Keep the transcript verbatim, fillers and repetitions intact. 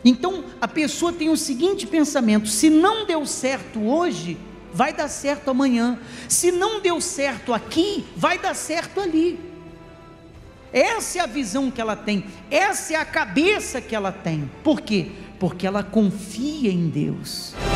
Então a pessoa tem o seguinte pensamento: se não deu certo hoje, vai dar certo amanhã. Se não deu certo aqui, vai dar certo ali. Essa é a visão que ela tem, essa é a cabeça que ela tem. Por quê? Porque ela confia em Deus.